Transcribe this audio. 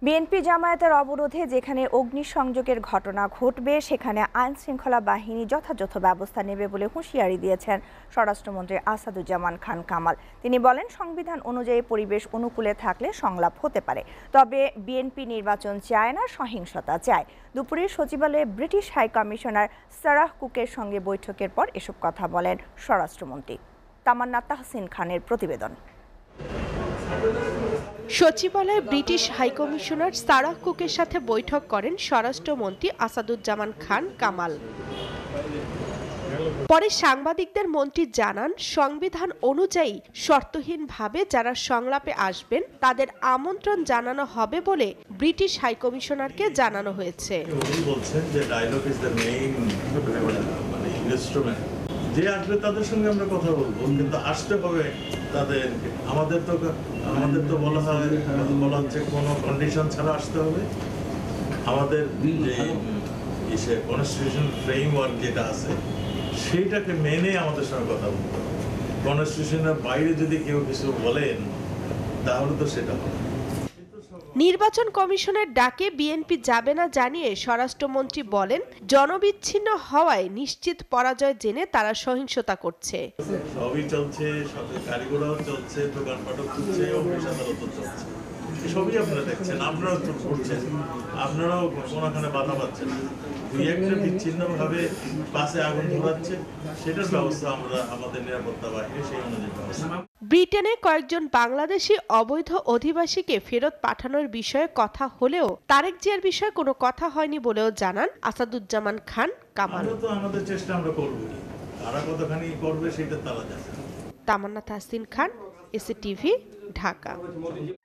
BNP জামায়াতের অবরোধে যেখানে অগ্নিসংযোগের ঘটনা ঘটবে সেখানে আইনশৃঙ্খলা বাহিনী যথাযথ ব্যবস্থা নেবে বলে হুঁশিয়ারি দিয়েছেন স্বরাষ্ট্রমন্ত্রী আসাদুজ্জামান খান কামাল। তিনি বলেন, সংবিধান অনুযায়ী পরিবেশ অনুকূলে থাকলে সংলাপ হতে পারে, তবে বিএনপি নির্বাচন চায় না, সহিংসতা চায়। দুপুরে সচিবালয়ে ব্রিটিশ হাই কমিশনার সারাহ কুকের সঙ্গে বৈঠকের পর এসব কথা বলেন স্বরাষ্ট্রমন্ত্রী। তামান্না তাহসিন খানের প্রতিবেদন। সচিবালয়ে ব্রিটিশ হাইকমিশনার সারাহ কুকের সাথে বৈঠক করেন স্বরাষ্ট্রমন্ত্রী আসাদুজ্জামান খান কামাল। পরে সাংবাদিকদের মন্ত্রী জানান, সংবিধান অনুযায়ী শর্তহীনভাবে যারা সংলাপে আসবেন তাদের আমন্ত্রণ জানানো হবে বলে ব্রিটিশ হাইকমিশনারকে জানানো হয়েছে। যে আসবে তাদের সঙ্গে আমরা কথা বলবো, কিন্তু আসতে হবে তাদের। আমাদের তো বলা হচ্ছে কোনো কন্ডিশন ছাড়া আসতে হবে। আমাদের যে কনস্টিটিউশন ফ্রেমওয়ার্ক যেটা আছে সেইটাকে মেনে আমাদের সঙ্গে কথা বলতে হবে। কনস্টিটিউশনের বাইরে যদি কেউ কিছু বলেন তাহলে তো সেটা হবে। নির্বাচন কমিশনের ডাকে বিএনপি যাবে না জানিয়ে স্বরাষ্ট্রমন্ত্রী বলেন, জনবিচ্ছিন্ন হওয়ায় নিশ্চিত পরাজয় জেনে তারা সহিংসতা করছে। সবই চলছে, সবই কারিগরও চলছে, দোকানপাটও চলছে, অফিস আদালতও চলছে, সবই আপনারা দেখছেন, আপনারাও করছেন, আপনারাও কোনোখানে বাধা পাচ্ছেন। দুই একটা বিচ্ছিন্নভাবে বাসে আগুন ধরাচ্ছে, সেটার ব্যবস্থা আমরা আমাদের নিরাপত্তা বাহিনী সেই অনুযায়ী ব্যবস্থা। ব্রিটেনে কয়েকজন বাংলাদেশি অবৈধ অধিবাসীকে ফেরত পাঠানোর বিষয়ে কথা হলেও তারেক জিয়ার বিষয়ে কোনো কথা হয়নি বলেও জানান আসাদুজ্জামান খান কামাল। তো আমাদের চেষ্টা আমরা করব, তারা কতখানি করবে সেটা তারা জানে। তামান্না তাহসিন খান, SATV, ঢাকা।